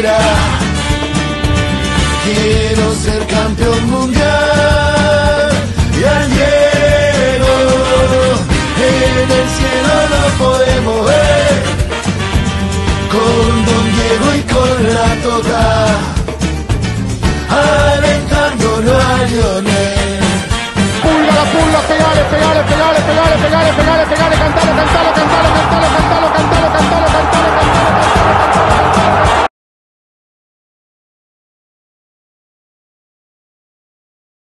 locura. Quiero ser campeón mundial. Y al Diego en el cielo lo podemos ver, con Don Diego y con la Toca, alentándolo a Lionel. Pulga, pegale, cantalo,